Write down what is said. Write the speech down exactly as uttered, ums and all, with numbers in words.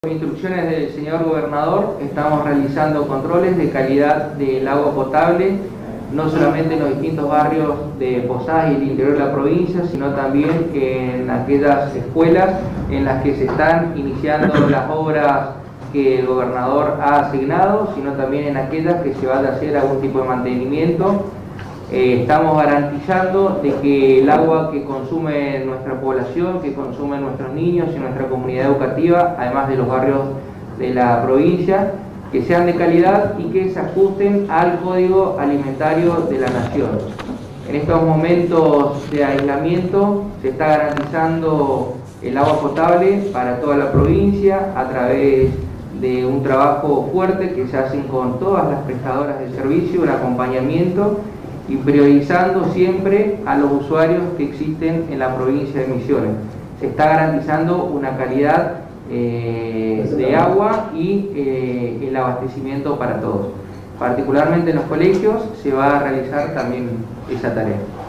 Con instrucciones del señor gobernador estamos realizando controles de calidad del agua potable, no solamente en los distintos barrios de Posadas y el interior de la provincia, sino también en aquellas escuelas en las que se están iniciando las obras que el gobernador ha asignado, sino también en aquellas que se vaya a hacer algún tipo de mantenimiento. Eh, estamos garantizando de que el agua que consume nuestra población, que consumen nuestros niños y nuestra comunidad educativa, además de los barrios de la provincia, que sean de calidad y que se ajusten al Código Alimentario de la Nación. En estos momentos de aislamiento se está garantizando el agua potable para toda la provincia a través de un trabajo fuerte que se hace con todas las prestadoras de servicio, el acompañamiento y priorizando siempre a los usuarios que existen en la provincia de Misiones. Se está garantizando una calidad eh, de agua y eh, el abastecimiento para todos. Particularmente en los colegios se va a realizar también esa tarea.